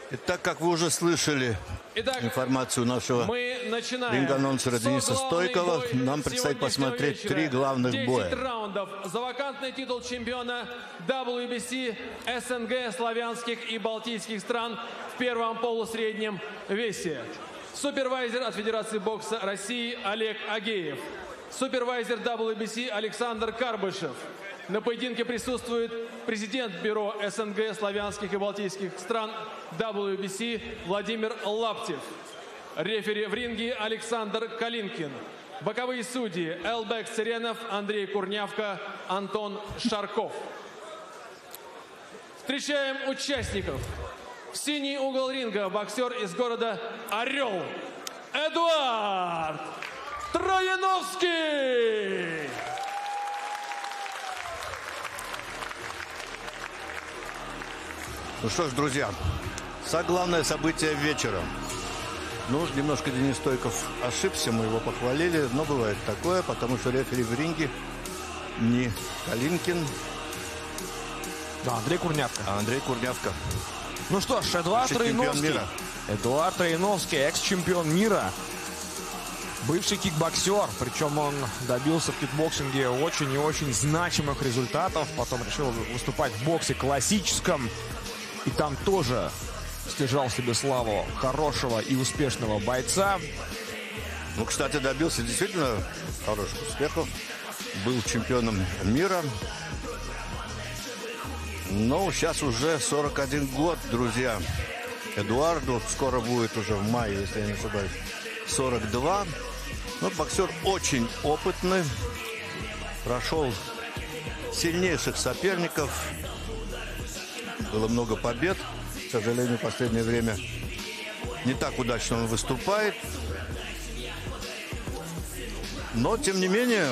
Итак, как вы уже слышали информацию нашего ринг-анонсера Дениса Стойкова, нам предстоит посмотреть 3 главных боя. 10 раундов за вакантный титул чемпиона WBC СНГ, славянских и балтийских стран в первом полусреднем весе. Супервайзер от Федерации бокса России Олег Агеев. Супервайзер WBC Александр Карбышев. На поединке присутствует президент бюро СНГ, славянских и балтийских стран WBC Владимир Лаптев. Рефери в ринге Александр Калинкин. Боковые судьи Элбек Церенов, Андрей Курнявка, Антон Шарков. Встречаем участников. В синий угол ринга боксер из города Орел Эдуард Трояновский. Ну что ж, друзья, главное событие вечера. Ну, немножко Денис Стойков ошибся, мы его похвалили, но бывает такое, потому что рефери в ринге не Калинкин. Да, Андрей Курнявка. А Андрей Курнявка. Ну что ж, Эдуард Трояновский. Эдуард Трояновский, экс-чемпион мира. Бывший кикбоксер, причем он добился в кикбоксинге очень и очень значимых результатов. Потом решил выступать в боксе классическом. И там тоже стяжал себе славу хорошего и успешного бойца. Ну, кстати, добился действительно хороших успехов. Был чемпионом мира. Но сейчас уже 41 год, друзья. Эдуарду скоро будет уже в мае, если я не ошибаюсь, 42. Но боксер очень опытный. Прошел сильнейших соперников. Было много побед. К сожалению, в последнее время не так удачно он выступает. Но, тем не менее,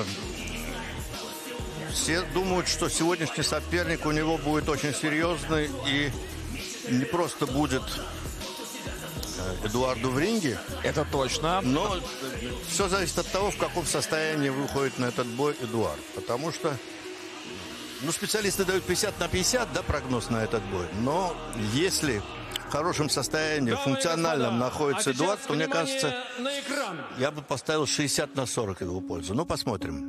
все думают, что сегодняшний соперник у него будет очень серьезный. И не просто будет Эдуарду в ринге. Это точно. Но все зависит от того, в каком состоянии выходит на этот бой Эдуард. Потому что специалисты дают 50 на 50, да, прогноз на этот бой. Но если в хорошем состоянии, функциональном находится Эдуард, то, мне кажется, я бы поставил 60 на 40 в его пользу. Ну, посмотрим.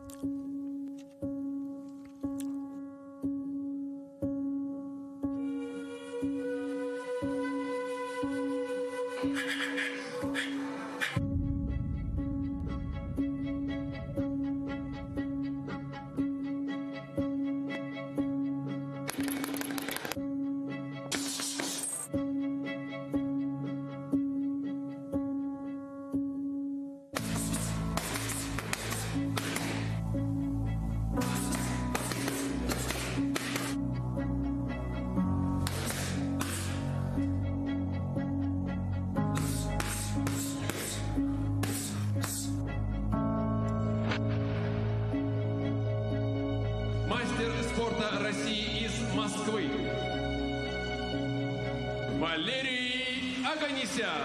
Мастер спорта России из Москвы Валерий Оганесян.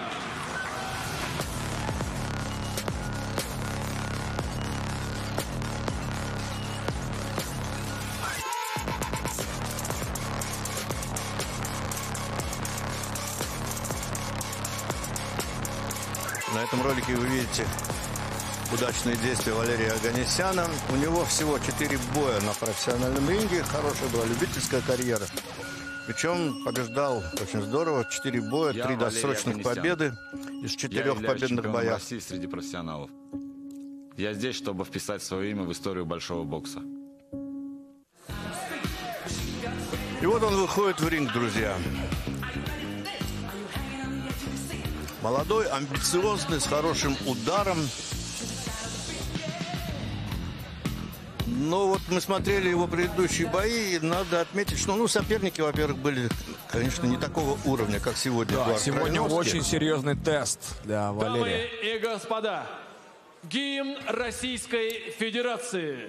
На этом ролике вы видите удачные действия Валерия Оганесяна. У него всего 4 боя на профессиональном ринге. Хорошая была любительская карьера. Причем побеждал очень здорово. 4 боя, 3 досрочных победы из 4 победных боях. России среди профессионалов. Я здесь, чтобы вписать свое имя в историю большого бокса. И вот он выходит в ринг, друзья. Молодой, амбициозный, с хорошим ударом. Но вот мы смотрели его предыдущие бои, и надо отметить, что соперники, во-первых, были, конечно, не такого уровня, как сегодня. Да, Эдуард сегодня Трояновский. очень серьезный тест для Валерия. Дамы и господа, гимн Российской Федерации.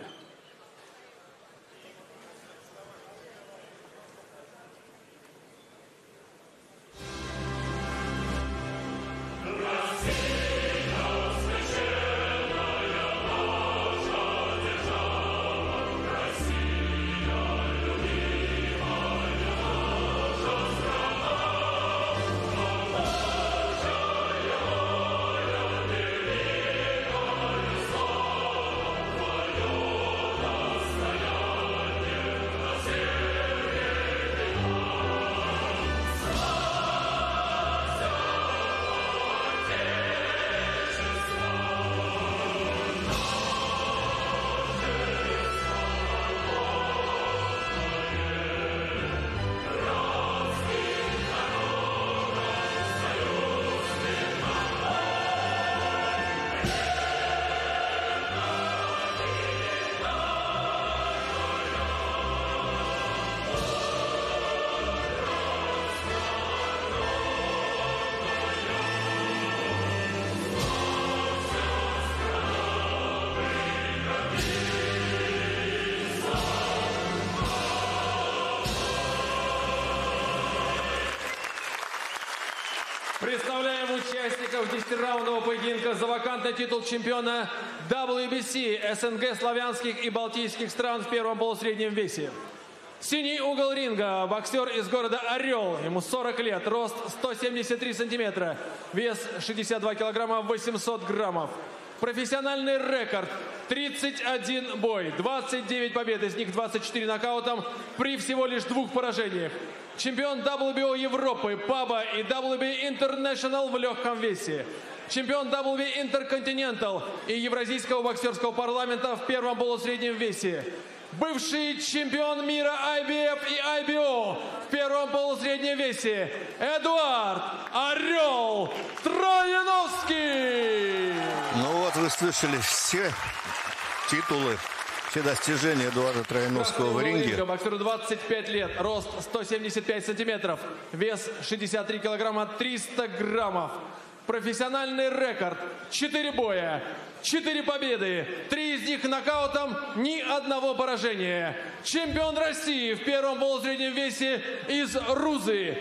Представляем участников 10-раундового поединка за вакантный титул чемпиона WBC СНГ, славянских и балтийских стран в первом полусреднем весе. Синий угол ринга, боксер из города Орел, ему 40 лет, рост 173 сантиметра, вес 62 килограмма 800 граммов. Профессиональный рекорд: 31 бой, 29 побед, из них 24 нокаутом при всего лишь 2 поражениях. Чемпион WBO Европы, ПАБа и WBA International в легком весе. Чемпион WBA Intercontinental и Евразийского боксерского парламента в первом полусреднем весе. Бывший чемпион мира IBF и IBO в первом полусреднем весе Эдуард «Орел» Трояновский. Ну вот вы слышали все титулы, все достижения Эдуарда Трояновского в ринге. Боксеру 25 лет, рост 175 сантиметров, вес 63 килограмма 300 граммов. Профессиональный рекорд: 4 боя, 4 победы, 3 из них нокаутом, ни одного поражения. Чемпион России в первом полусреднем весе из Рузы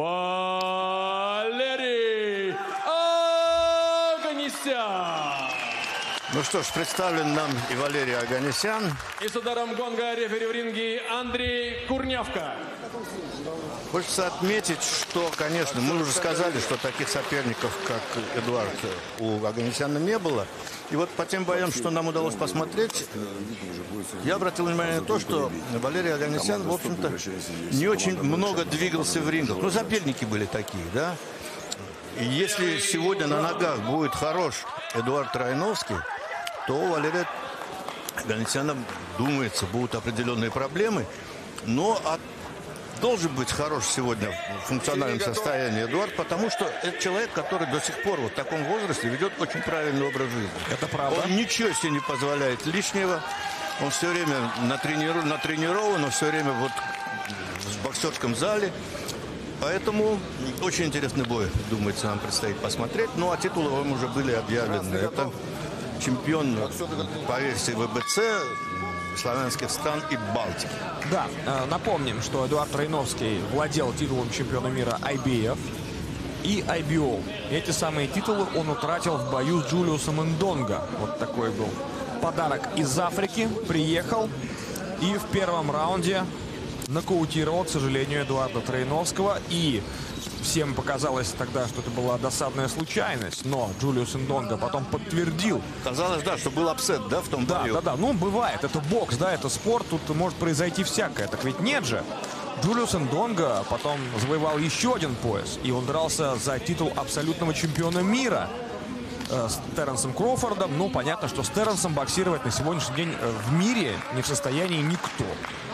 Валерий Оганесян. Ну что ж, представлен нам и Валерий Оганесян. И с ударом гонга рефери в ринге Андрей Курнявка. Хочется отметить, что, конечно, мы уже сказали, что таких соперников, как Эдуард, у Оганесяна не было. И вот по тем боям, что нам удалось посмотреть, я обратил внимание на то, что Валерий Оганесян, в общем-то, не очень много двигался в рингах. Ну, соперники были такие, да? И если сегодня на ногах будет хорош Эдуард Трояновский, то у Валерия Оганесяна, думается, будут определенные проблемы. Но должен быть хорош сегодня в функциональном состоянии Эдуард, потому что это человек, который до сих пор вот в таком возрасте ведет очень правильный образ жизни. Это правда. Он ничего себе не позволяет лишнего. Он все время натренирован, он все время вот в боксерском зале. Поэтому очень интересный бой, думается, нам предстоит посмотреть. Ну, а титулы вам уже были объявлены. Это чемпион по версии ВБЦ славянских стран и Балтики. Да, напомним, что Эдуард Трояновский владел титулом чемпиона мира IBF и IBO. Эти самые титулы он утратил в бою с Джулиусом Индонго. Вот такой был подарок из Африки. Приехал и в первом раунде нокаутировал, к сожалению, Эдуарда Трояновского. И всем показалось тогда, что это была досадная случайность. Но Джулиус Индонго потом подтвердил. Казалось, да, что был апсет, да, в том бою? Да. Ну, бывает. Это бокс, да, это спорт. Тут может произойти всякое. Так ведь нет же. Джулиус Индонго потом завоевал еще один пояс. И он дрался за титул абсолютного чемпиона мира с Терренсом Кроуфордом. Ну, понятно, что с Терренсом боксировать на сегодняшний день в мире не в состоянии никто.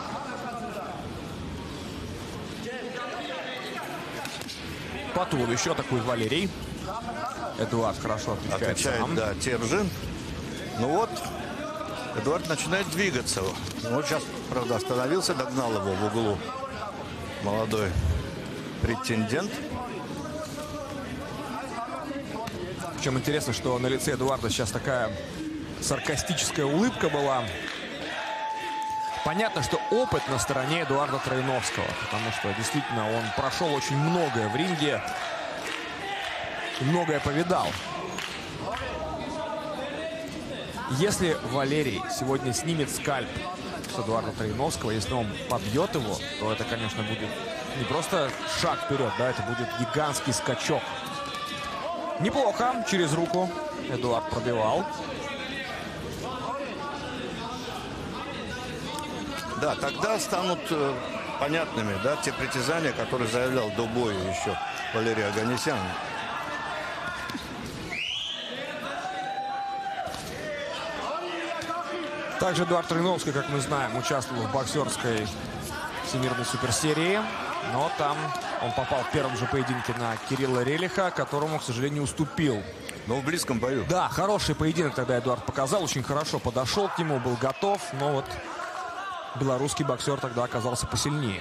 По туловищу атакует Валерий. Эдуард хорошо отвечает сам. Да, тем же. Ну вот, Эдуард начинает двигаться. Вот сейчас, правда, остановился, догнал его в углу молодой претендент. Причем интересно, что на лице Эдуарда сейчас такая саркастическая улыбка была. Понятно, что опыт на стороне Эдуарда Трояновского, потому что действительно он прошел очень многое в ринге, многое повидал. Если Валерий сегодня снимет скальп с Эдуарда Трояновского, если он побьет его, то это, конечно, будет не просто шаг вперед, да, это будет гигантский скачок. Неплохо, через руку Эдуард пробивал. Да, тогда станут понятными, да, те притязания, которые заявлял до боя еще Валерий Оганесян. Также Эдуард Трояновский, как мы знаем, участвовал в боксерской всемирной суперсерии. Но там он попал в первом же поединке на Кирилла Релиха, которому, к сожалению, уступил. Но в близком бою. Да, хороший поединок тогда Эдуард показал. Очень хорошо подошел к нему, был готов. Но вот белорусский боксер тогда оказался посильнее.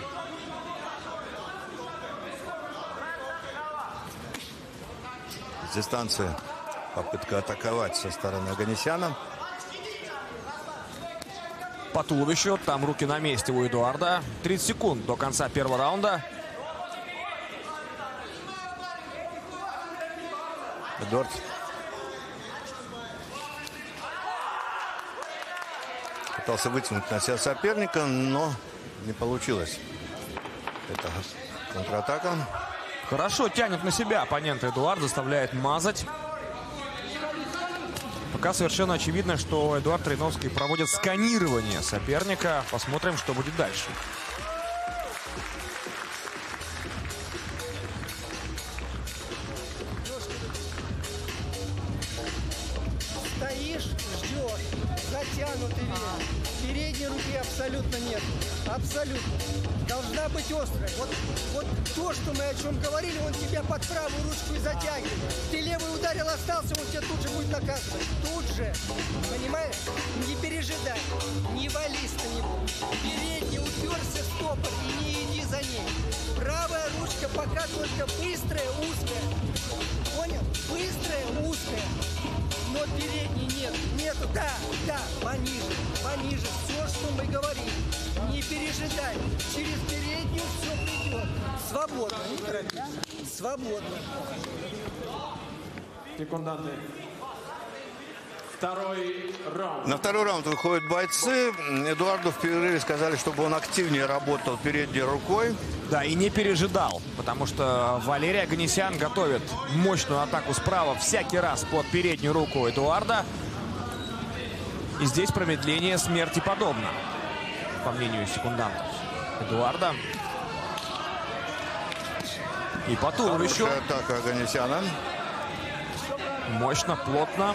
С дистанции попытка атаковать со стороны Оганесяна. По туловищу, там руки на месте у Эдуарда. 30 секунд до конца первого раунда. Эдуард пытался вытянуть на себя соперника, но не получилось. Это контратака. Хорошо тянет на себя оппонента Эдуард, заставляет мазать. Пока совершенно очевидно, что Эдуард Троиновский проводит сканирование соперника. Посмотрим, что будет дальше. Стоишь, ждешь, затянутый вес. Передней руки абсолютно нет. Абсолютно. Должна быть острая. Вот то, что мы о чем говорили, он тебя под правую ручку и затягивает. Ты левый ударил, остался, он тебя тут же будет наказывать. Тут же. Понимаешь? Не пережидай. Не вались на него. Передний уперся в стопор и не иди за ней. Правая ручка пока только быстрая, узкая. Понял? Быстрая, узкая. Но передней нет. Нету. Да, пониже. Все, что мы говорим. Не пережидай. Через переднюю все придет. Свободно. Не торопись. Свободно. Секунданты. Второй раунд. На второй раунд выходят бойцы. Эдуарду в перерыве сказали, чтобы он активнее работал передней рукой. Да, и не пережидал, потому что Валерий Оганесян готовит мощную атаку справа всякий раз под переднюю руку Эдуарда. И здесь промедление смерти подобно, по мнению секундантов Эдуарда. И по туловищу. Хорошая атака Оганесяна. Мощно, плотно.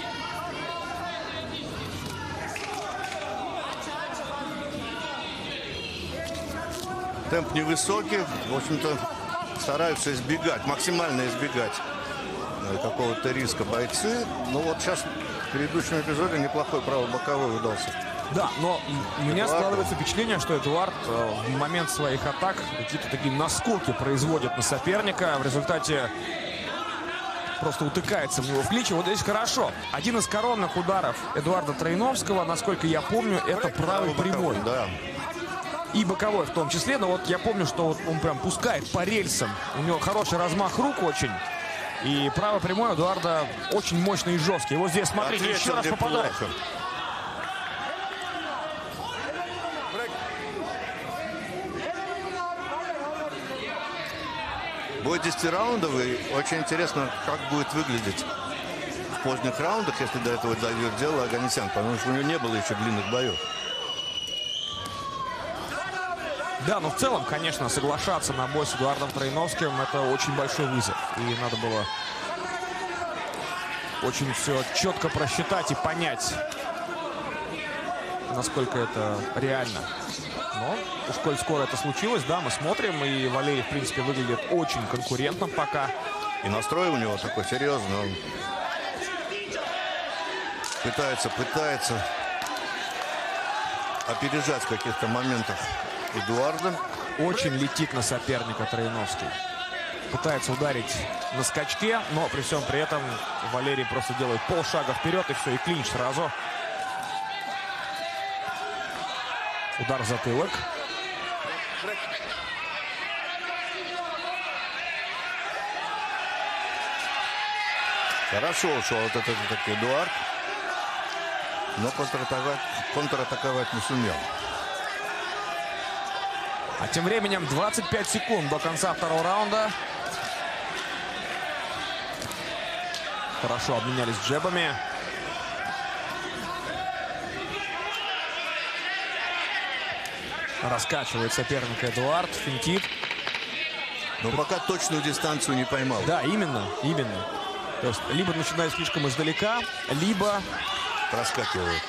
Темп невысокий. В общем-то, стараются избегать, максимально избегать какого-то риска бойцы. Ну вот сейчас в предыдущем эпизоде неплохой правый-боковой удался. Да, но у меня Эдуарду складывается впечатление, что Эдуард в момент своих атак какие-то такие наскоки производит на соперника. В результате просто утыкается в него в клинче. Вот здесь хорошо. Один из коронных ударов Эдуарда Троиновского, насколько я помню, это правый прямой. Да. И боковой в том числе. Но вот я помню, что вот он прям пускает по рельсам. У него хороший размах рук очень. И правый прямой Эдуарда очень мощный и жесткий. Вот здесь, смотрите, Ответил еще раз попадает. неплохо. Бой 10-раундовый. Очень интересно, как будет выглядеть в поздних раундах, если до этого дойдет дело Оганесян, потому что у него не было еще длинных боев. Да, но в целом, конечно, соглашаться на бой с Эдуардом Троиновским — это очень большой вызов. И надо было очень все четко просчитать и понять, насколько это реально. Но уж коль скоро это случилось, да, мы смотрим. И Валерий, в принципе, выглядит очень конкурентным пока. И настрой у него такой серьезный. Он пытается опережать в каких-то моментах Эдуарда. Очень летит на соперника Троиновский. Пытается ударить на скачке, но при всем при этом Валерий просто делает полшага вперед, и все, и клинч сразу. Удар в затылок. Хорошо ушел вот этот Эдуард, но контратаковать не сумел. А тем временем 25 секунд до конца второго раунда. Хорошо обменялись джебами. Раскачивает соперника Эдуард, финтит. Но пока точную дистанцию не поймал. Да, именно. То есть либо начинает слишком издалека, либо проскакивает.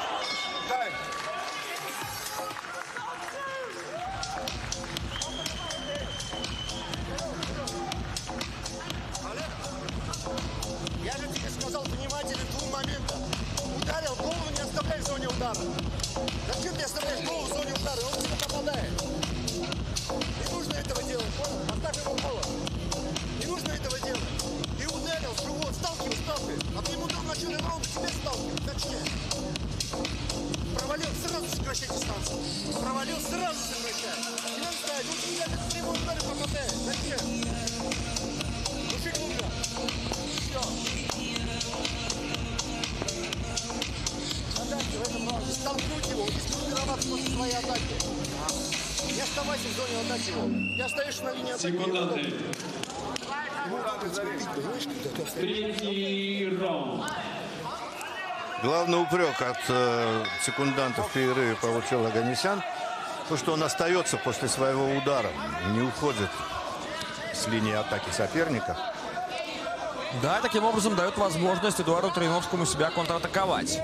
Я же тебе сказал внимательно двум моментам. Ударил голову, не оставляй в зоне удара. Зачем ты оставляешь голову в зоне удара? Он тебе попадает. Не нужно этого делать, понял? Оставь его голову. Не нужно этого делать. Ты ударил, живот, сталкивай. А ты ему вдруг начал раунд, тебе сталкивать. Зачем? Не остаешься на линии атаки. Третий раунд. Главный упрек от секундантов в перерыве получил Оганесян. То, что он остается после своего удара, не уходит с линии атаки соперника. Да, таким образом дает возможность Эдуарду Троиновскому себя контратаковать.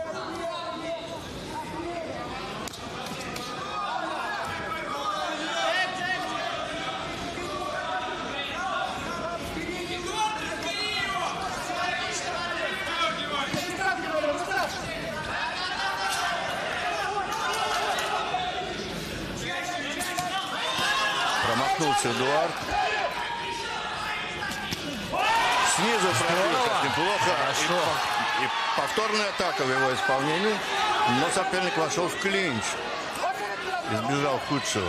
Промахнулся Эдуард. Снизу пробил, как неплохо. И повторная атака в его исполнении. Но соперник вошел в клинч. Избежал худшего.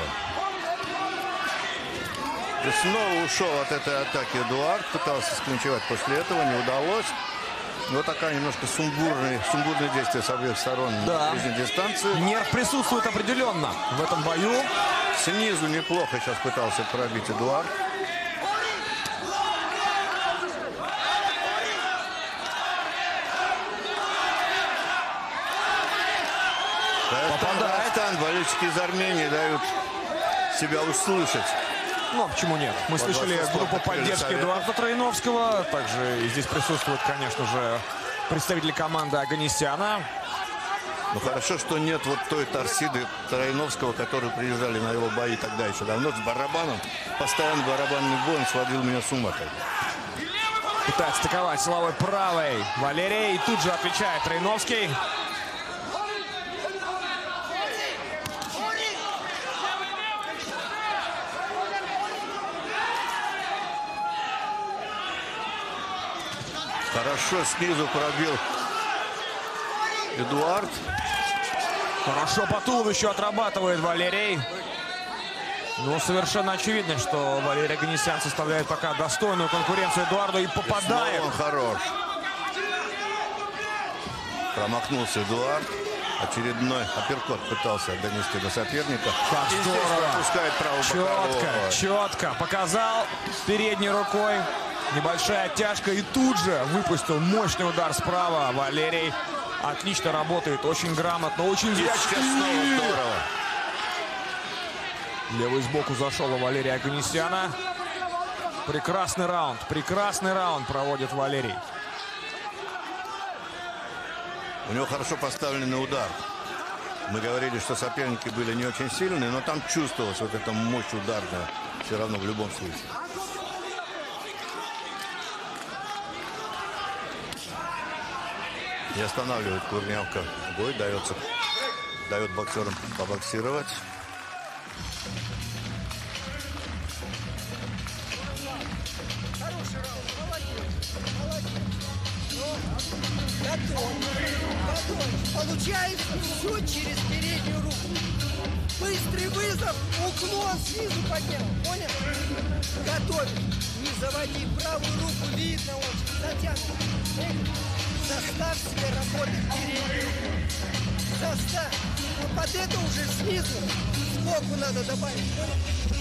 И снова ушел от этой атаки Эдуард. Пытался склинчевать после этого. Не удалось. Вот такая немножко сумбурные действия с обеих сторон на ближней дистанции. Нерв присутствует определенно в этом бою. Снизу неплохо сейчас пытался пробить Эдуард. Казахстан, болельщики из Армении дают себя услышать. Ну, почему нет? Мы слышали группу поддержки Эдуарда Троиновского. Также и здесь присутствуют, конечно же, представители команды Оганесяна. Ну, хорошо, что нет вот той торсиды Троиновского, которые приезжали на его бои тогда еще давно с барабаном. Постоянно барабанный бой, он сводил меня с ума. Пытается атаковать силовой правой Валерий. И тут же отвечает Троиновский. Хорошо снизу пробил Эдуард. Хорошо по туловищу отрабатывает Валерий. Ну, совершенно очевидно, что Валерий Оганесян составляет пока достойную конкуренцию Эдуарду и попадает. И он хорош. Промахнулся Эдуард. Очередной апперкот пытался донести до соперника. Как и здесь пропускает правую четко показал передней рукой. Небольшая оттяжка и тут же выпустил мощный удар справа. Валерий отлично работает, очень грамотно, очень здорово. Левый сбоку зашел у Валерия Оганесяна. Прекрасный раунд проводит Валерий. У него хорошо поставленный удар. Мы говорили, что соперники были не очень сильные, но там чувствовалась вот эта мощь ударная все равно в любом случае. Не останавливает Курнявка бой, дает боксерам побоксировать. Хороший раунд, молодец. Готов. Получается все через переднюю руку. Быстрый вызов, уклон снизу поднял, понял? Готовь. Не заводи правую руку, видно очень, затянут. Заставь себе работать переднюю руку. Заставь. Но под это уже снизу сбоку надо добавить, понял?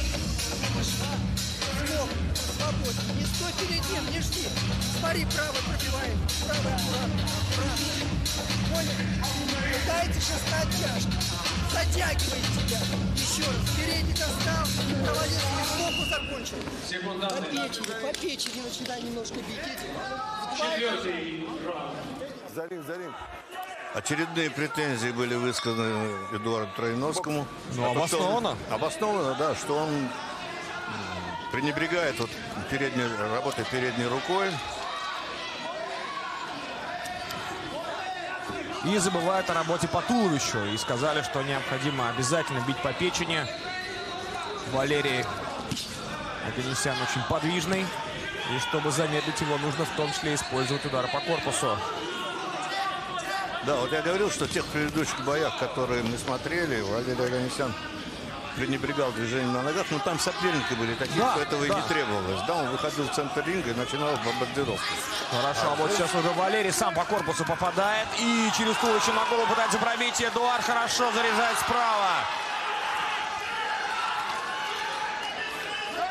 Сбоку, свободно. Не стой перед ним, не жди. Смотри, правый пробивает. Правый аккуратно. Понял? Пытайте сейчас на оттяжку. Затягивает тебя. Еще раз. Передний достал. Провалил. Сбоку закончил. По печени начинай немножко бить. Четвертый раунд. За ринг. Очередные претензии были высказаны Эдуарду Троиновскому. Ну, обоснованно. Обоснованно, да, что он пренебрегает вот работой передней рукой. И забывает о работе по туловищу. И сказали, что необходимо обязательно бить по печени. Валерий Оганесян очень подвижный. И чтобы замедлить его, нужно в том числе использовать удары по корпусу. Да, вот я говорил, что в тех предыдущих боях, которые мы смотрели, Валерий Оганесян пренебрегал движением на ногах, но там соперники были такие, что этого и не требовалось. Да, он выходил в центр ринга и начинал бомбардировку. Хорошо, а вот сейчас уже Валерий сам по корпусу попадает. И через туловище на голову пытается пробить. Эдуард хорошо заряжает справа.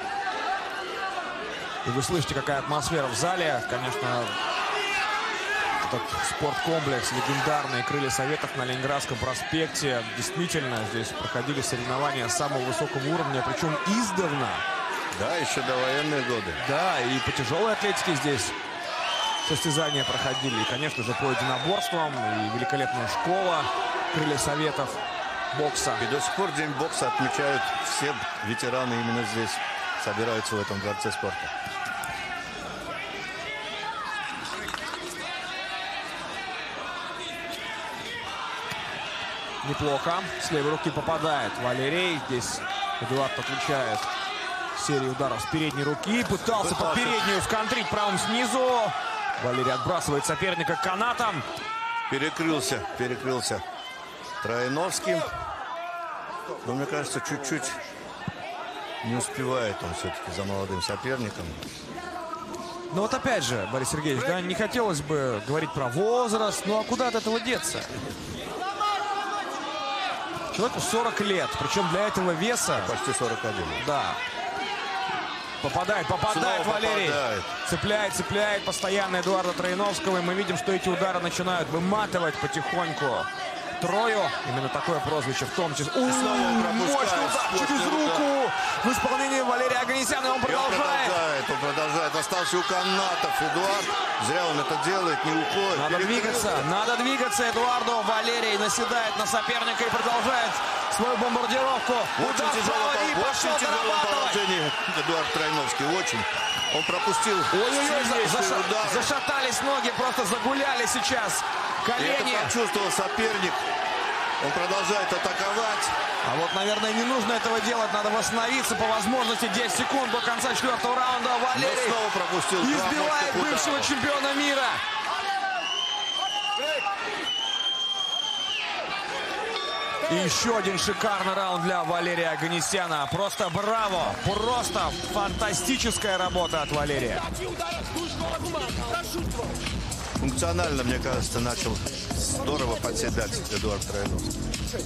И вы слышите, какая атмосфера в зале. Конечно, этот спорткомплекс легендарный «Крылья Советов» на Ленинградском проспекте. Действительно, здесь проходили соревнования самого высокого уровня, причем издавна. Да, еще до военные годы. Да, и по тяжелой атлетике здесь состязания проходили. И, конечно же, по единоборствам. И великолепная школа «Крылья Советов» бокса. И до сих пор День бокса отмечают все ветераны именно здесь. Собираются в этом дворце спорта. Неплохо. С левой руки попадает Валерий. Здесь Эдуард отвечает серию ударов с передней руки. Пытался под переднюю сконтрить правым снизу. Валерий отбрасывает соперника канатом. Перекрылся Троиновский. Но мне кажется, чуть-чуть не успевает он все-таки за молодым соперником. Но вот опять же, Борис Сергеевич, да, не хотелось бы говорить про возраст. Ну а куда от этого деться? Человеку 40 лет, причем для этого веса... Почти 41. Да. Попадает Валерий. Попадает. Цепляет постоянно Эдуарда Троиновского. И мы видим, что эти удары начинают выматывать потихоньку Трою. Именно такое прозвище в том числе. Мощный удар через руку. В исполнении Валерия Оганесяна. Он продолжает. Он продолжает. Остался у канатов Эдуард. Зря он это делает, не уходит. Надо двигаться Эдуарду. Валерий наседает на соперника и продолжает свою бомбардировку. Очень тяжелое положение Эдуард Троиновский. Очень. Он пропустил сильнейший удар. Зашатались ноги, просто загуляли сейчас. Колени. Это почувствовал соперник. Он продолжает атаковать. А вот, наверное, не нужно этого делать. Надо восстановиться по возможности. 10 секунд до конца 4-го раунда. Валерий снова пропустил. Избивает бывшего чемпиона мира. И еще один шикарный раунд для Валерия Оганесяна. Просто браво. Просто фантастическая работа от Валерия. Функционально, мне кажется, начал здорово подседать Эдуард Троиновский.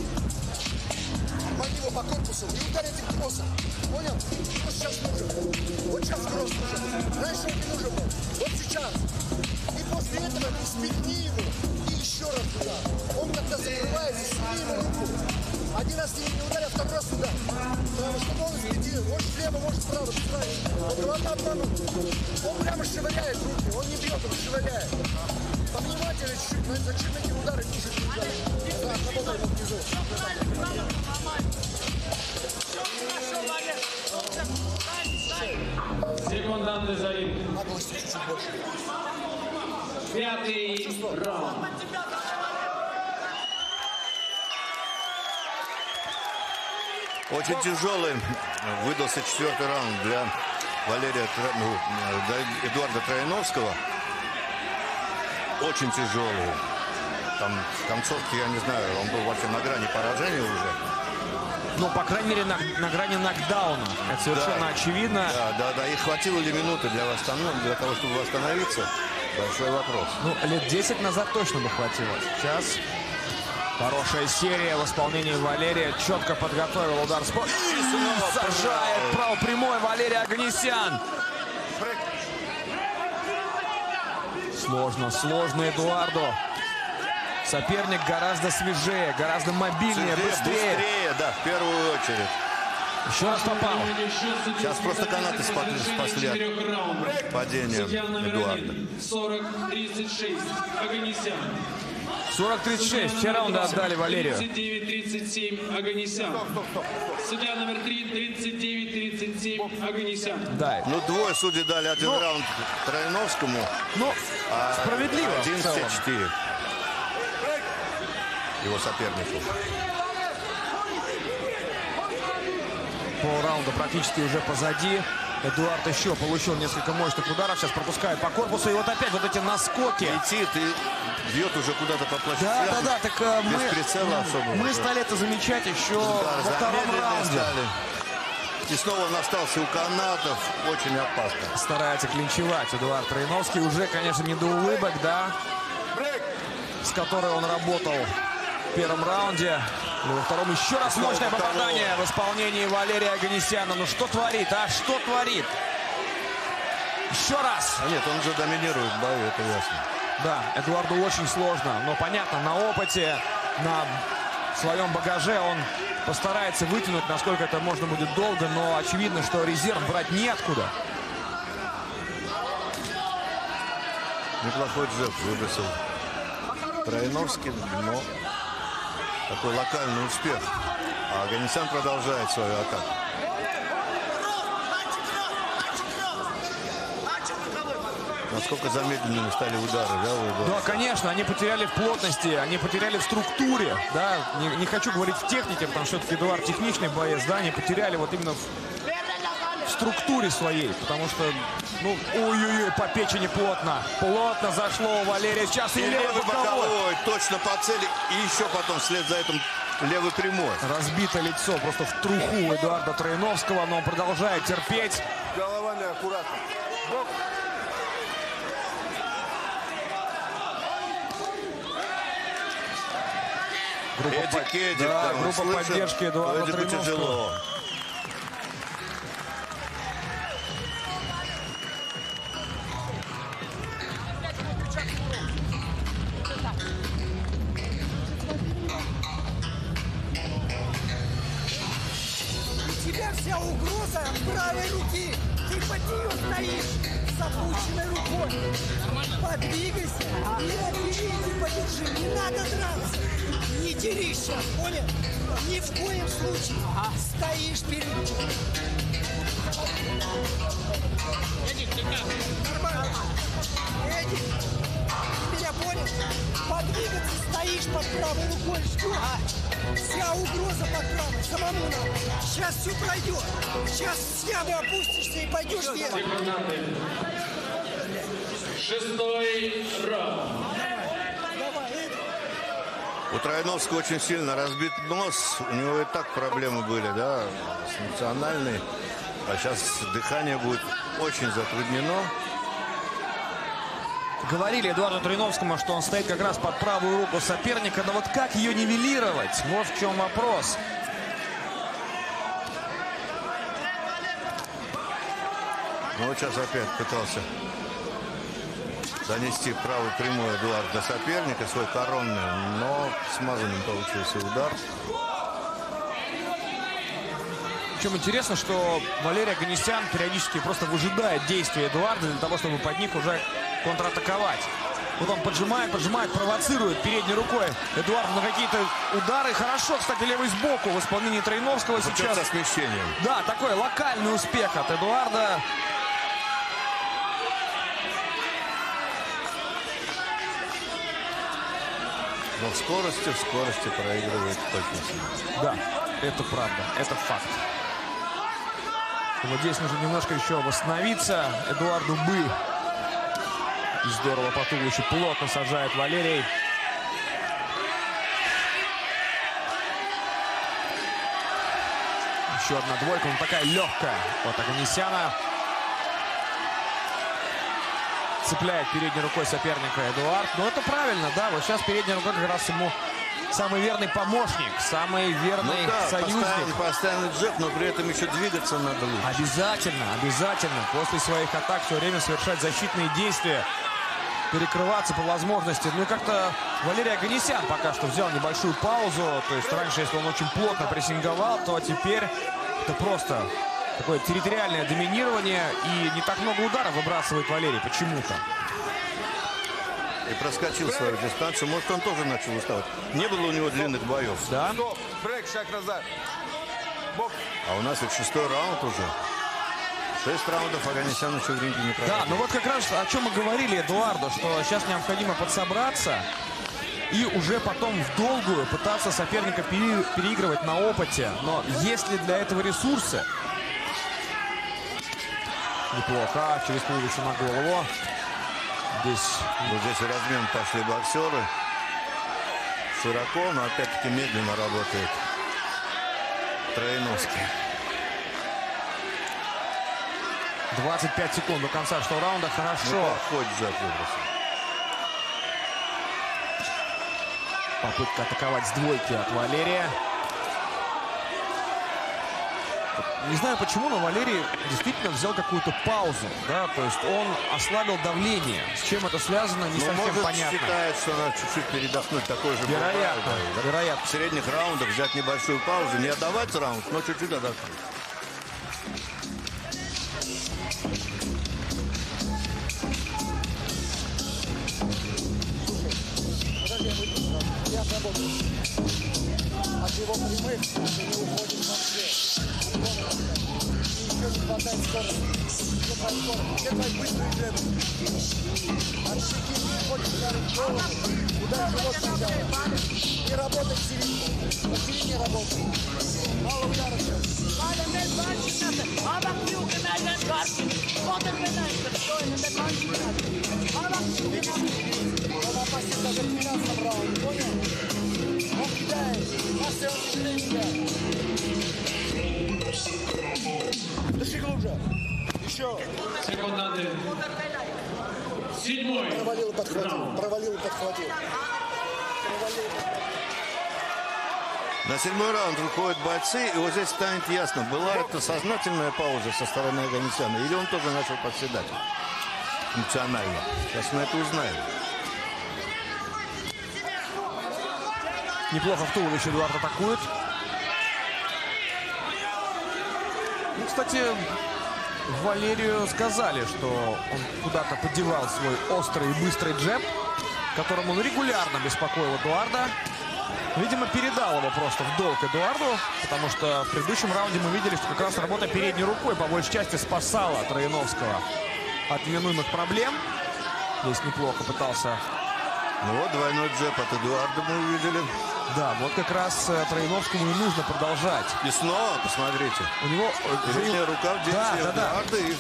Пойди его по корпусу и ударь этим кроссом. Понял? Вот сейчас нужен. Вот сейчас кросс нужен. Раньше он не нужен был. Вот сейчас. И после этого ты спихни его и еще раз туда. Он когда закрывается, сними ему руку. Один раз не ударь, а второй раз туда. Потому что он следил. Может слева, может справа. Вот главное обмануть. Он прямо шевеляет руки. Он не бьет, он шевеляет. Повнимательно чуть-чуть. Зачем эти удары чуть-чуть не ударить? Да, работай его внизу. Секунданты за ринг. 5-й раунд. Очень тяжелый выдался 4-й раунд для для Эдуарда Троиновского. Очень тяжелый. Там в концовке, я не знаю, он был вообще на грани поражения уже. Ну, по крайней мере, на грани нокдауна. Это совершенно очевидно. Да. И хватило ли минуты для того, чтобы восстановиться? Большой вопрос. Ну, лет 10 назад точно бы хватило. Сейчас хорошая серия в исполнении Валерия. Четко подготовил удар с пояса. Сажает прямой Валерий Оганесян. Сложно Эдуарду. Соперник гораздо свежее, гораздо мобильнее, быстрее. Да, в первую очередь. Еще раз попал. Сейчас просто канаты спасли от падения Эдуарда. 40-36. Оганесян. 40-36. Все раунды отдали Валерию. 39-37. Оганесян. Судья номер 3. 39-37. Оганесян. Да. Ну, двое судей дали один раунд Троиновскому. Ну, справедливо. 11-4. Его сопернику. Полраунда практически уже позади. Эдуард еще получил несколько мощных ударов. Сейчас пропускает по корпусу. И вот опять вот эти наскоки. Летит и бьет уже куда-то по площади. Да. Так без прицела особо. Мы стали это замечать еще во втором раунде. И снова он остался у канатов. Очень опасно. Старается клинчевать Эдуард Троиновский. Уже, конечно, не до улыбок, да, с которой он работал в первом раунде. И во втором еще раз мощное попадание в исполнении Валерия Оганесяна. Ну что творит, Что творит? Еще раз. Нет, он же доминирует в бою, это ясно. Да, Эдуарду очень сложно, но понятно, на опыте, на своем багаже он постарается вытянуть, насколько это можно будет долго, но очевидно, что резерв брать неоткуда. Неплохой джеб выбросил Троиновский, но такой локальный успех. А Оганесян продолжает свою атаку. Насколько замедленными стали удары, да, у Эдуарда? Да, конечно, они потеряли в плотности, они потеряли в структуре, да, не хочу говорить в технике, потому что все-таки Эдуард техничный боец, да, они потеряли вот именно в структуре своей, потому что, ну, ой-ой-ой, по печени плотно зашло у Валерия, сейчас и левый боковой. Точно по цели, и еще потом вслед за этим левый прямой. Разбито лицо просто в труху Эдуарда Троиновского, но он продолжает терпеть. Головами аккуратно. Группа поддержки Эдуарда Троиновского. Тяжело. У тебя вся угроза правой руки. Ты под нее стоишь с опущенной рукой. Подвигайся и опереди, подержи. Не надо драться. Не дерись сейчас, понял? Ни в коем случае. Стоишь перед ним. Эдик, ты как? Нормально. Эдик, ты меня понял? Подвигаться, стоишь под правой рукой, ждешь. Вся угроза под правой, самому надо. Сейчас все пройдет. Сейчас с ямы опустишься и пойдешь вверх. 6-й раунд. Давай, Эдик. У Троиновского очень сильно разбит нос. У него и так проблемы были, да, с эмоциональной. А сейчас дыхание будет очень затруднено. Говорили Эдуарду Троиновскому, что он стоит как раз под правую руку соперника. Но вот как ее нивелировать? Вот в чем вопрос. Ну вот сейчас опять пытался донести правый прямой Эдуард до соперника, свой коронный, но смазанным получился удар. Причем интересно, что Валерий Оганесян периодически просто выжидает действия Эдуарда для того, чтобы под них уже контратаковать. Вот он поджимает, провоцирует передней рукой Эдуарда на какие-то удары. Хорошо, кстати, левый сбоку в исполнении Троиновского сейчас. Со смещением. Да, такой локальный успех от Эдуарда. Но в скорости проигрывает точно. Да, это правда, это факт. Вот здесь нужно немножко еще восстановиться. Эдуарду бы. И здорово по туловищу плотно сажает Валерий. Еще одна двойка, но такая легкая от Оганесяна. Цепляет передней рукой соперника Эдуард. Но это правильно, да, вот сейчас передняя рука как раз ему самый верный помощник, самый верный союзник. Постоянный джеб, но при этом еще двигаться надо лучше. Обязательно. После своих атак все время совершать защитные действия. Перекрываться по возможности. Ну и как-то Валерий Оганесян пока что взял небольшую паузу. То есть раньше, если он очень плотно прессинговал, то теперь это просто такое территориальное доминирование. И не так много ударов выбрасывает Валерий почему-то. И проскочил свою дистанцию. Может, он тоже начал уставать. Не было у него длинных боев. Да. Брейк, шаг назад. А у нас это 6-й раунд уже. 6 раундов Оганесян еще в ринге не проводил. Да, ну вот как раз о чем мы говорили Эдуарду, что сейчас необходимо подсобраться и уже потом в долгую пытаться соперника переигрывать на опыте. Но есть ли для этого ресурсы? Неплохо, через туловище на голову. Здесь размен пошли боксеры. Широко, но опять-таки медленно работает Троиновский. 25 секунд до конца 6-го раунда. Хорошо. Хоть джеб выбросил. Попытка атаковать с двойки от Валерия. Не знаю почему, но Валерий действительно взял какую-то паузу. Да? То есть он ослабил давление. С чем это связано, не совсем может, понятно. считает, что надо чуть-чуть передохнуть. Такой же Вероятно, бывает, да? вероятно. В средних раундах взять небольшую паузу. Не отдавать раунд, но чуть-чуть отдохнуть. Я работаю. От его прямых мы не уходим вообще. И еще не хватает скорости. Где твоя скорость? Где твои быстрые джебы? От щеки переходит ударить в голову. Удар в живот сначала. И работать в середине. В середине работает. Мало ударов сейчас. Он опасен даже в 12 раунде, понял? Он кидает. Мастер движения. Дыши глубже. Еще. Секунданты. 7-й. Провалил и подхватил. Провалил и подхватил. На 7-й раунд выходят бойцы, и вот здесь станет ясно, была это сознательная пауза со стороны Оганесяна, или он тоже начал подседать функционально. Сейчас мы это узнаем. Неплохо в туловище Эдуард атакует. Ну, кстати, Валерию сказали, что он куда-то подевал свой острый и быстрый джеб, которым он регулярно беспокоил Эдуарда. Видимо, передал его просто в долг Эдуарду, потому что в предыдущем раунде мы видели, что как раз работа передней рукой по большей части спасала Трояновского от неминуемых проблем. Здесь неплохо пытался. Ну вот двойной джеб от Эдуарда мы увидели. Да, вот как раз Трояновскому и нужно продолжать. И снова, посмотрите, У него передняя рука в действии Эдуарда. И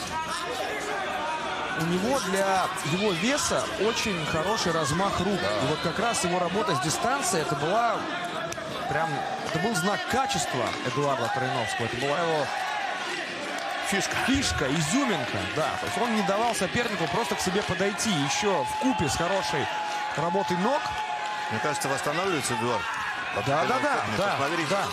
у него для его веса очень хороший размах рук. И вот как раз его работа с дистанции, это была прям, это был знак качества Эдуарда Трояновского. Это была его фишка, изюминка. Да, то есть он не давал сопернику просто к себе подойти. Еще вкупе с хорошей работой ног. мне кажется, восстанавливается Эдуард. Да. Посмотрите. Да.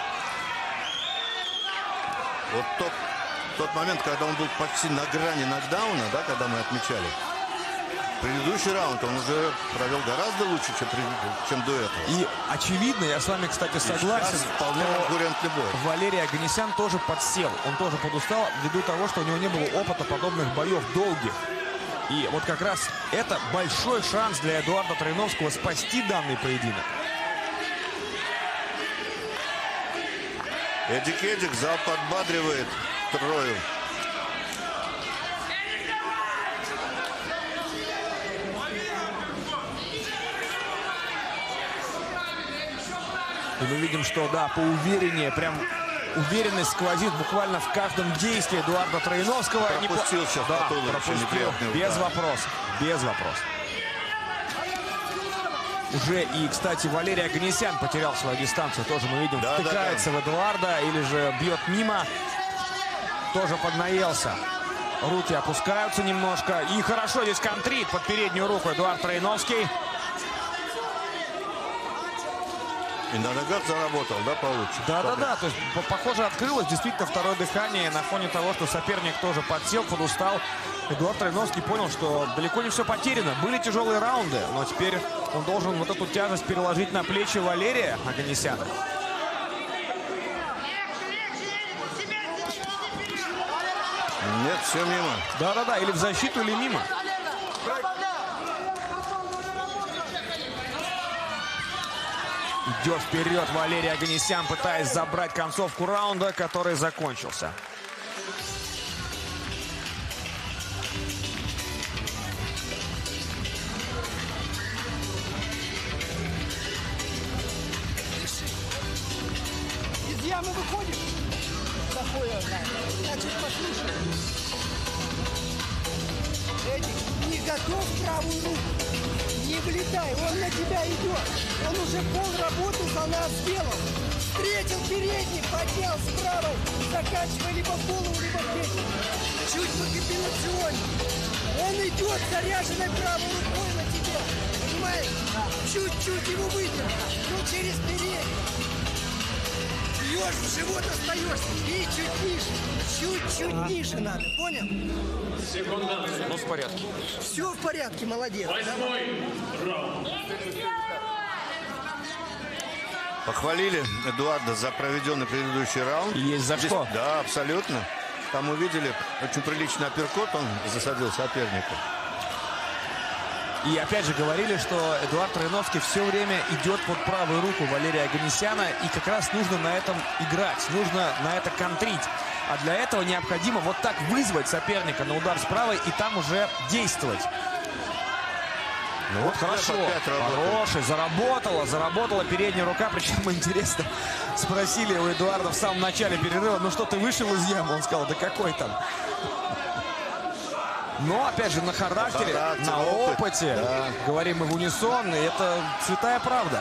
Вот тот момент, когда он был почти на грани нокдауна, да, когда мы отмечали. Предыдущий раунд он уже провел гораздо лучше, чем до этого. И очевидно, я с вами, кстати, согласен, вполне конкурентный бой. Валерий Оганесян тоже подсел. Он тоже подустал ввиду того, что у него не было опыта подобных боев долгих. И вот как раз это большой шанс для Эдуарда Трояновского спасти данный поединок. Эдик зал подбадривает Трою. И мы видим, что, да, поувереннее, прям уверенность сквозит буквально в каждом действии Эдуарда Трояновского. Пропустил сейчас по туловищу, пропустил. неприятный удар. Без вопросов. Без вопросов. Уже и, кстати, Валерий Оганесян потерял свою дистанцию. Тоже мы видим, втыкается в Эдуарда или же бьет мимо. Тоже поднаелся. Руки опускаются немножко. И хорошо здесь контрит под переднюю руку Эдуард Трояновский. И на ногах заработал, да, получше? Да. То есть, похоже, открылось действительно второе дыхание на фоне того, что соперник тоже подсел, подустал. Эдуард Трояновский понял, что далеко не все потеряно. Были тяжелые раунды, но теперь он должен вот эту тяжесть переложить на плечи Валерия Оганесяна. Нет, все мимо. Да, или в защиту, или мимо. Идет вперед Валерий Оганесян, пытаясь забрать концовку раунда, который закончился. Из ямы выходишь? Такое, значит, послушай. Эдик, не готов правую руку. Не влетай, он на тебя идет. Он уже пол работы за нас сделал. Встретил передний, поднял с правой. Заканчивай либо в голову, либо в печень. Чуть по комбинационе. Он идет заряженной правой рукой на тебя. Понимаешь? Чуть-чуть его выдержал. Ну, через передний. Бьешь, в живот остаешься. И чуть ниже. Чуть-чуть ниже надо, понял? Ну, в порядке. Все в порядке, молодец. Похвалили Эдуарда за проведенный предыдущий раунд. Есть за Здесь, что. да, абсолютно. Там увидели очень приличный апперкот, он засадил соперника. И опять же говорили, что Эдуард Троиновский все время идет под правую руку Валерия Оганесяна. И как раз нужно на этом играть, нужно на это контрить. А для этого необходимо вот так вызвать соперника на удар с правой и там уже действовать. Ну вот хорошо, хороший, заработала передняя рука. Причем, интересно, спросили у Эдуарда в самом начале перерыва, ну что, ты вышел из ямы? Он сказал, да какой там? Но, опять же, на характере, на опыте, да. Говорим мы в унисон, и это святая правда.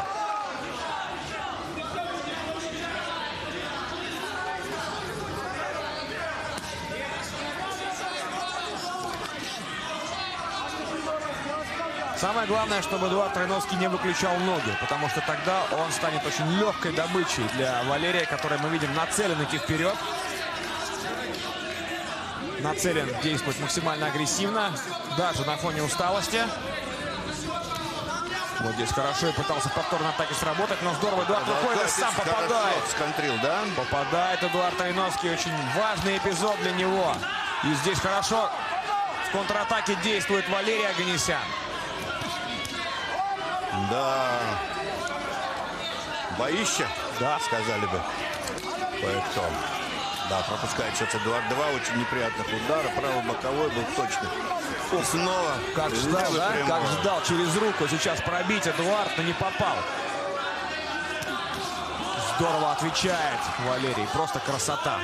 Самое главное, чтобы Эдуард Троиновский не выключал ноги, потому что тогда он станет очень легкой добычей для Валерия, который, мы видим, нацелен идти вперед. Нацелен действовать максимально агрессивно, даже на фоне усталости. Вот здесь хорошо и пытался повторно атаки сработать, но здорово Эдуард выходит и сам попадает. Сконтрил, да? Попадает Эдуард Троиновский, очень важный эпизод для него. И здесь хорошо в контратаке действует Валерий Оганесян. Да. Боище? Да. Сказали бы. Поэтому. Да, пропускает сейчас Эдуард. Два очень неприятных удара. Правый боковой был точно. И снова. Как ждал, да? Как ждал через руку. Сейчас пробить Эдуард, но не попал. Здорово отвечает Валерий. Просто красота.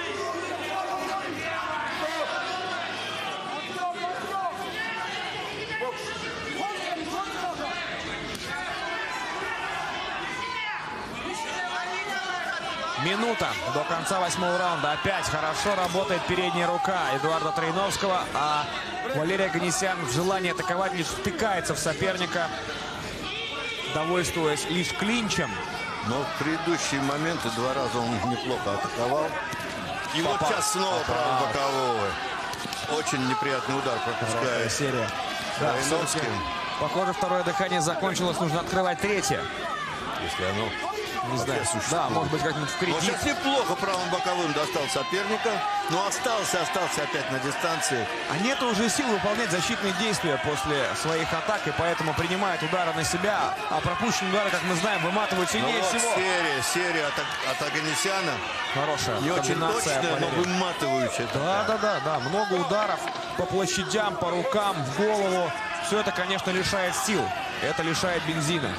Минута до конца 8-го раунда. Опять хорошо работает передняя рука Эдуарда Троиновского. А Валерий Оганесян в желании атаковать лишь втыкается в соперника, довольствуясь лишь клинчем. Но в предыдущие моменты два раза он неплохо атаковал. И вот сейчас снова правый боковой. Очень неприятный удар пропускает. Серия. Да, похоже, второе дыхание закончилось. Нужно открывать третье. Если оно... Не знаю. Да, может быть, как-нибудь в кредит. Он сейчас неплохо правым боковым достал соперника, но остался опять на дистанции. А нет уже сил выполнять защитные действия после своих атак, и поэтому принимает удары на себя. А пропущенные удары, как мы знаем, выматывают сильнее всего. Серия от Оганесяна. Хорошая. Не очень точная, но выматывающая. Да. Много ударов по площадям, по рукам, в голову. Все это, конечно, лишает сил. Это лишает бензина.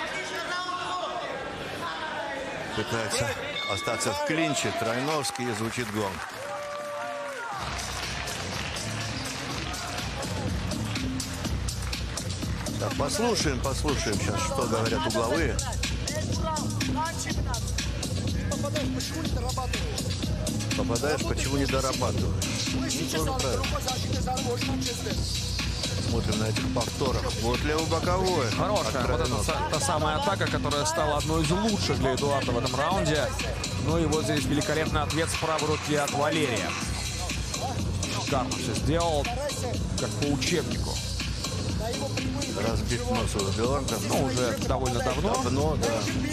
Пытается остаться в клинче Троиновский, и звучит гонг. Так, послушаем сейчас, что говорят угловые. Попадаешь, почему не дорабатываешь? Смотрим на этих повторах. Вот лево-боковое. Хорошая. Вот это та самая атака, которая стала одной из лучших для Эдуарда в этом раунде. Ну и вот здесь великолепный ответ с правой руки от Валерия. Шикарно все сделал, как по учебнику. Разбит нос у Эдуарда. Ну, уже довольно давно. Да.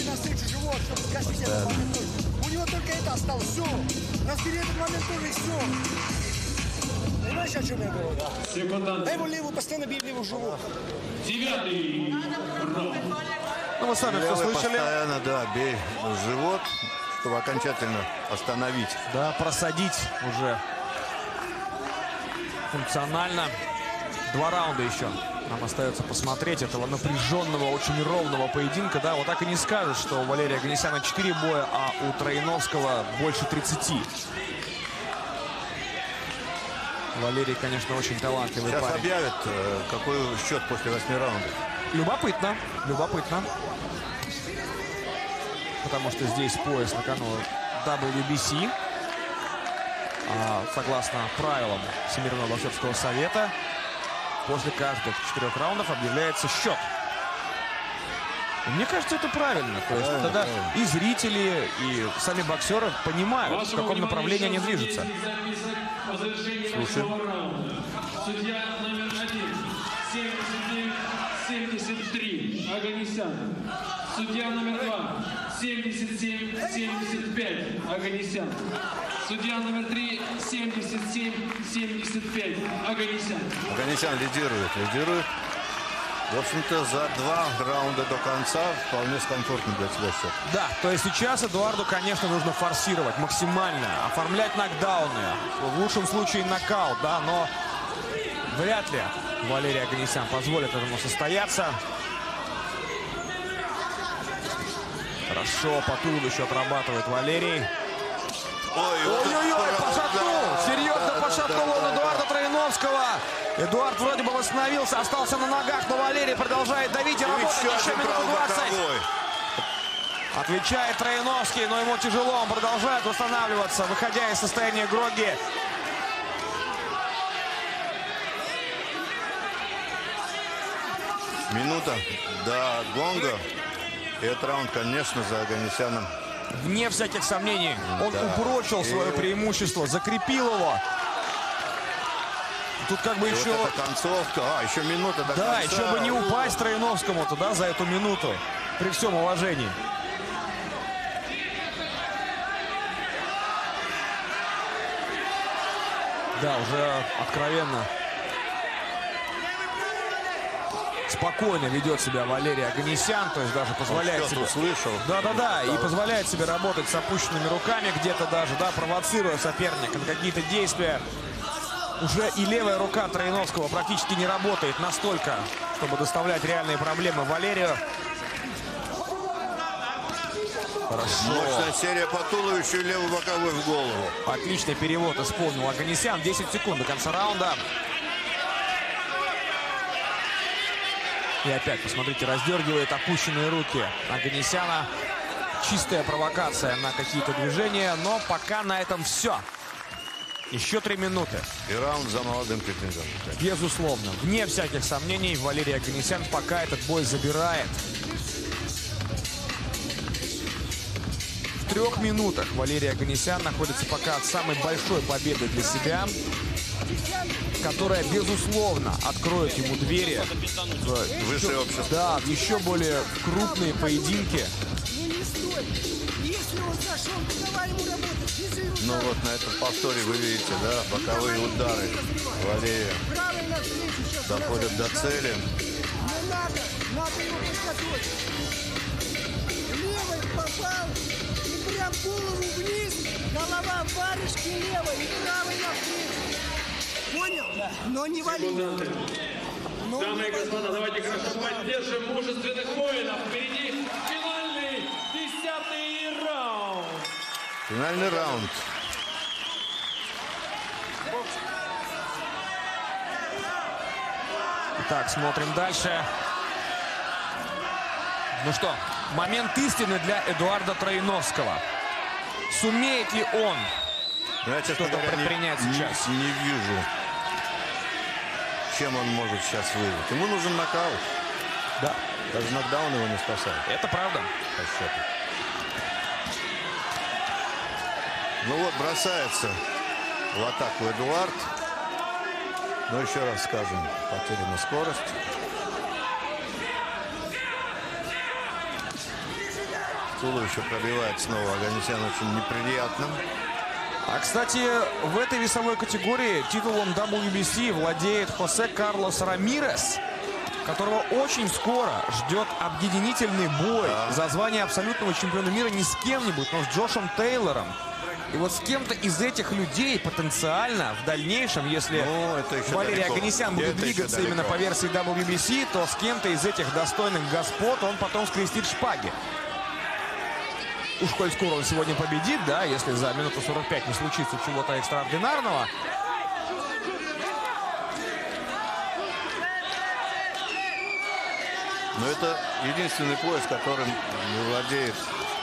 У него только это осталось. Все. Разбери этот момент тоже и все. Понимаешь, о чем я говорю? Дай его левую, постоянно бей левую живот. 9-й раунд. Ну, вы сами все слышали. Постоянно, да, бей в живот, чтобы окончательно остановить. Да, просадить уже функционально. 2 раунда еще. Нам остается посмотреть этого напряженного, очень ровного поединка. Да, вот так и не скажешь, что у Валерия Оганесяна 4 боя, а у Троиновского больше 30. Валерий, конечно, очень талантливый парень. Сейчас объявят, какой счет после 8 раундов. Любопытно. Потому что здесь пояс на кону WBC. Согласно правилам Всемирного боксерского совета, после каждых 4 раундов объявляется счет. Мне кажется, это правильно. То есть тогда и зрители, и сами боксеры понимают, в каком направлении они движутся. Слушаем. Судья номер 1, 79-73, Оганесян. Судья номер 2, 77-75, Оганесян. Судья номер 3, 77-75, Оганесян. Оганесян лидирует. В общем-то, за 2 раунда до конца вполне комфортно для тебя счет. Да, то есть сейчас Эдуарду, конечно, нужно форсировать максимально, оформлять нокдауны, в лучшем случае нокаут, да, но вряд ли Валерий Оганесян позволит этому состояться. Хорошо, по туловищу отрабатывает Валерий. Ой-ой-ой, пошатнул! Серьезно пошатнул он Эдуарда Троиновского. Эдуард вроде бы восстановился, остался на ногах, но Валерий продолжает давить и работать еще минуту 20. Отвечает Троиновский, но ему тяжело, он продолжает восстанавливаться, выходя из состояния грогги. Минута до гонга. И этот раунд, конечно, за Оганесяном. Вне всяких сомнений, он упрочил свое преимущество, закрепил его. Тут как бы еще... Вот эта концовка, еще минута до да, конца. еще бы не упасть Троиновскому-то, да, за эту минуту. При всем уважении. Да, уже откровенно спокойно ведет себя Валерий Оганесян, то есть даже позволяет себе... услышал. Да, и позволяет себе работать с опущенными руками, где-то даже, да, провоцируя соперника на какие-то действия. Уже и левая рука Троиновского практически не работает настолько, чтобы доставлять реальные проблемы Валерию. Хорошо. Мощная серия по туловищу и левый боковой в голову. Отличный перевод исполнил Оганесян. 10 секунд до конца раунда. И опять, посмотрите, раздергивает опущенные руки Оганесяна. Чистая провокация на какие-то движения, но пока на этом все. Еще 3 минуты. И раунд за молодым претендентом. Безусловно. Вне всяких сомнений, Валерий Оганесян пока этот бой забирает. В 3 минутах Валерий Оганесян находится пока от самой большой победы для себя, которая, безусловно, откроет ему двери в Высшее общество. Да, в еще более крупные поединки. Ну вот на этом повторе вы видите, да, боковые удары Валерия доходят до цели. Надо его подготовить. Левый попал и прям голову вниз, голова в варежке левой и правой навстречу. Понял? Да. Но не вали. Дамы и господа, давайте хорошо поддержим мужественных воинов. Впереди финальный 10-й раунд. Финальный раунд. Итак, смотрим дальше. Ну что, момент истины для Эдуарда Троиновского. Сумеет ли он что-то предпринять сейчас? Не вижу, чем он может сейчас выиграть. Ему нужен нокаут. Да. Даже нокдаун его не спасает. Это правда. По счету. Ну вот, бросается в атаку Эдуард. Но еще раз скажем, потеряна скорость. Туловище пробивает снова Оганесян очень неприятным. А, кстати, в этой весовой категории титулом WBC владеет Хосе Карлос Рамирес, которого очень скоро ждет объединительный бой за звание абсолютного чемпиона мира не с кем-нибудь, но с Джошем Тейлором. И вот с кем-то из этих людей потенциально в дальнейшем, если Валерий Оганесян будет двигаться именно по версии WBC, то с кем-то из этих достойных господ он потом скрестит шпаги. Уж коль скоро он сегодня победит, да, если за минуту 45 не случится чего-то экстраординарного. Но это единственный пояс, которым не владеет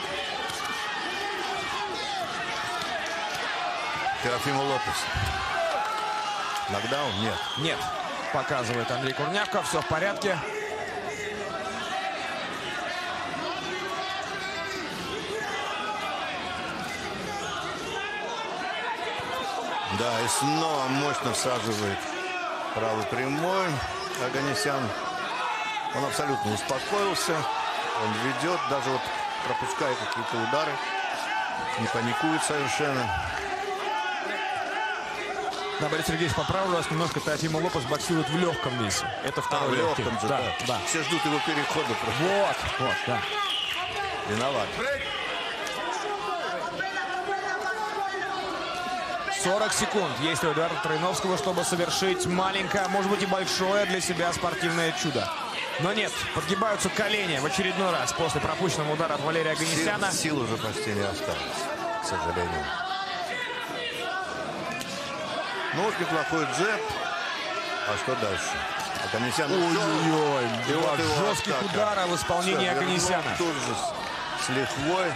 Теофимо Лопес. Нокдаун? Нет. Нет, показывает Андрей Курнявка. Все в порядке. Да, и снова мощно всаживает правый прямой Оганесян. Он абсолютно успокоился. Он ведет, даже вот пропуская какие-то удары. Не паникует совершенно. Да, Борис Сергеевич, поправлю вас немножко. Теофимо Лопес боксирует в легком весе. Это второй легкий. Легком же, да, да. да. Все ждут его перехода. Вот, да. Виноват. 40 секунд есть у Эдуарда Троиновского, чтобы совершить маленькое, может быть и большое для себя спортивное чудо. Но нет, подгибаются колени в очередной раз после пропущенного удара от Валерия Оганесяна. Сил уже почти не осталось, к сожалению. Ну, вот неплохой джеб. А что дальше? Оганесян. Ой-ой-ой. И вот его жестких атака. ударов в исполнении Всё, Оганесяна. вернул тут же с лихвой.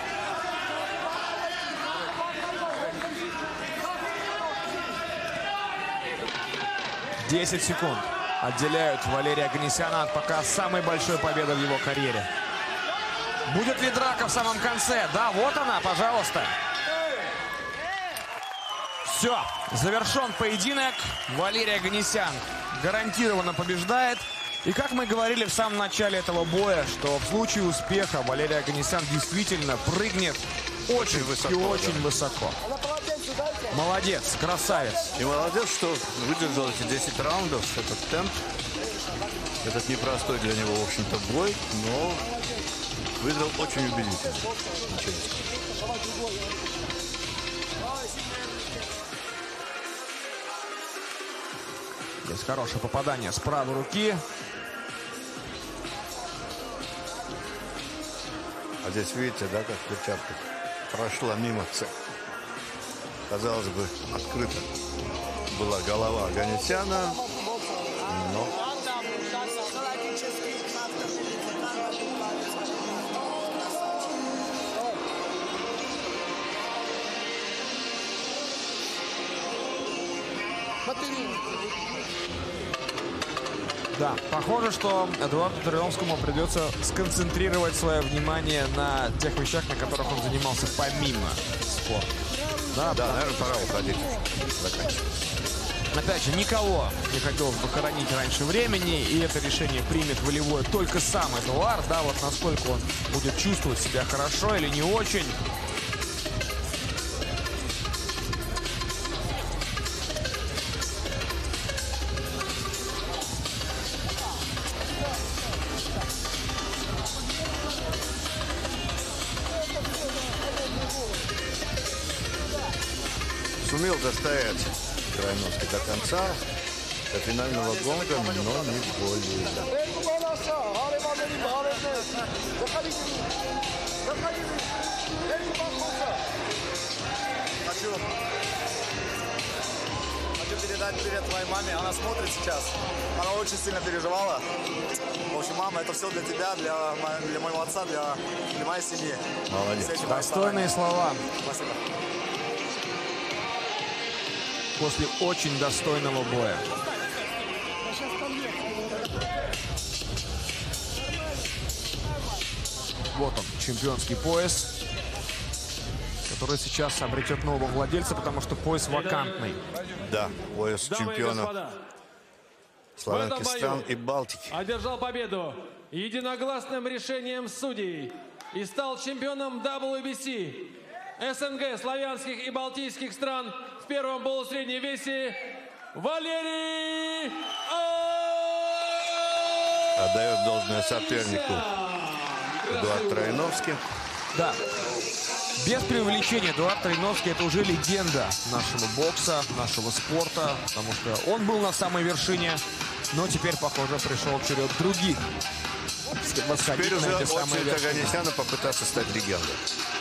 Десять секунд отделяют Валерия Оганесяна от пока самой большой победы в его карьере. Будет ли драка в самом конце? Да, вот она, пожалуйста. Все, завершен поединок. Валерий Оганесян гарантированно побеждает. И как мы говорили в самом начале этого боя, что в случае успеха Валерий Оганесян действительно прыгнет очень высоко, и очень высоко. Молодец, красавец. И молодец, что выдержал эти 10 раундов, этот темп. Этот непростой для него, в общем-то, бой, но выиграл очень убедительно. Ничего не скажу. Здесь хорошее попадание с правой руки. А здесь видите, да, как перчатка прошла мимо цели. Казалось бы, открыта была голова Оганесяна, но... Да, похоже, что Эдуарду Троиновскому придется сконцентрировать свое внимание на тех вещах, на которых он занимался помимо спорта. Да, наверное, пора уходить. Заканчивать. Опять же, никого не хотелось бы хоронить раньше времени, и это решение примет волевое только сам Эдуард. Да, вот насколько он будет чувствовать себя хорошо или не очень. Сумел достоять Троиновский до конца, до финального гонга, но не более. Хочу передать привет твоей маме. Она смотрит сейчас. Она очень сильно переживала. В общем, мама, это все для тебя, для моего отца, для моей семьи. Молодец. Достойные слова. Спасибо. После очень достойного боя. Вот он, чемпионский пояс, который сейчас обретет нового владельца, потому что пояс вакантный. Да, пояс чемпиона славянских стран и Балтики. Одержал победу единогласным решением судей и стал чемпионом WBC СНГ, славянских и балтийских стран в первом полусреднем весе Валерий Отдает должное сопернику Эдуард Троиновский. Да, без преувеличения, Эдуард Троиновский — это уже легенда нашего бокса, нашего спорта, потому что он был на самой вершине, но теперь, похоже, пришел черед других. Теперь уже очередь Оганесяна попытаться стать легендой.